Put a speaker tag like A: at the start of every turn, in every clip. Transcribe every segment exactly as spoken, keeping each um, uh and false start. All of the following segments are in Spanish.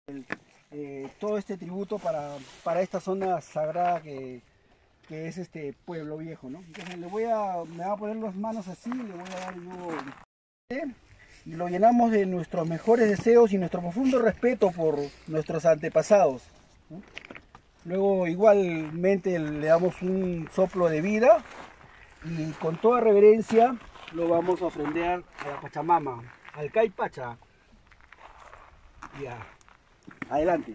A: el, eh, todo este tributo para, para esta zona sagrada que, que es este Pueblo Viejo, ¿no? Entonces le voy a, me voy a poner las manos así, le voy a dar yo, y lo llenamos de nuestros mejores deseos y nuestro profundo respeto por nuestros antepasados, ¿no? Luego igualmente le damos un soplo de vida y con toda reverencia lo vamos a ofrendar a la Pachamama, al Cay Pacha. Ya, adelante.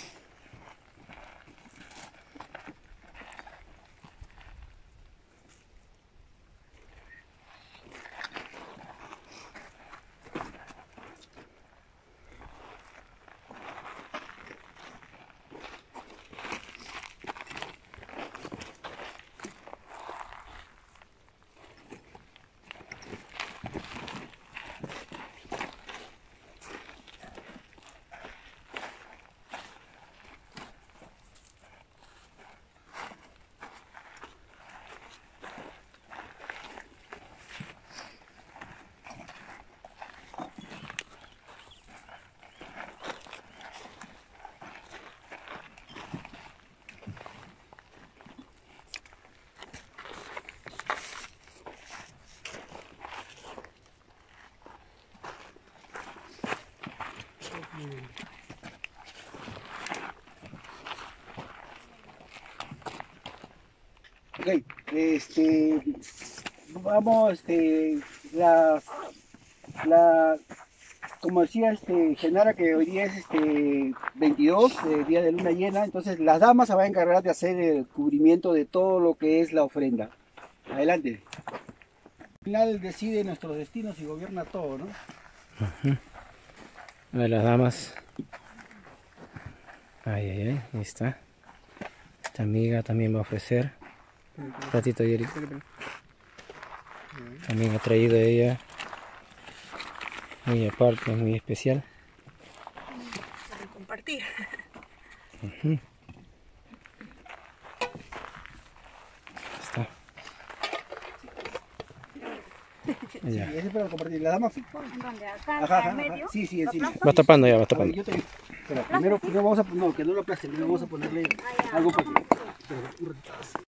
A: Ok, este, vamos, este, las, la, como decía este Genara, que hoy día es este veintidós, eh, día de luna llena, entonces las damas se van a encargar de hacer el cubrimiento de todo lo que es la ofrenda. Adelante. Al final decide nuestros destinos y gobierna todo, ¿no?
B: Uh-huh. A ver, las damas. Ay, ay, ay, ahí está. Esta amiga también va a ofrecer un ratito de hierro. También ha traído ella, muy aparte, muy especial.
C: Para compartir.
B: Uh-huh. Está.
A: Sí, ese es para compartir. La dama.
C: ¿Dónde? ¿Acá?
A: Ajá, ajá,
C: ¿En medio?
A: ajá. Sí, sí, sí.
B: Va tapando ya, va tapando.
A: A ver, yo te... Espera, primero, primero vamos a, no, que no lo aplaste, primero vamos a ponerle algo para que... Espera, un ratito.